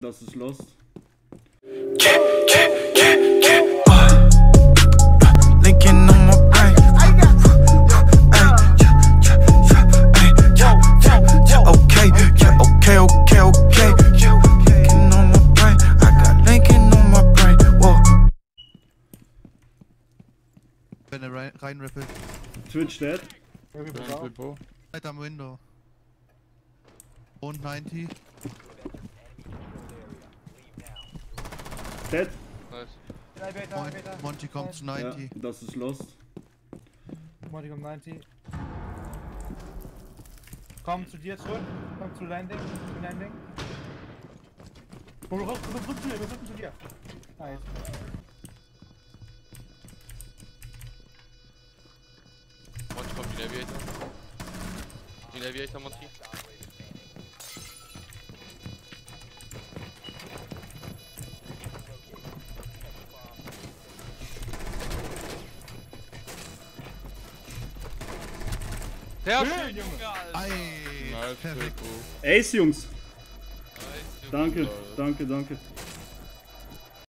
Das ist Lost. Linking on my brain. Okay. Linking on my brain. I got Lincoln on my brain. Whoa. Wenn er reinrippelt. Twitch dead. Right am Window. Und 90. Dead. Monty kommt zu 90. Ja, das ist Lost. Monty kommt 90. Komm zu dir zurück. Komm zu Landing. Komm raus, wir rücken zu dir. Nice. Monty kommt in Aviator. In Aviator, Monty. Sehr schön, Junge! Ei, Nice, perfekt. Ace, Jungs. Nice, Danke, Junge. danke.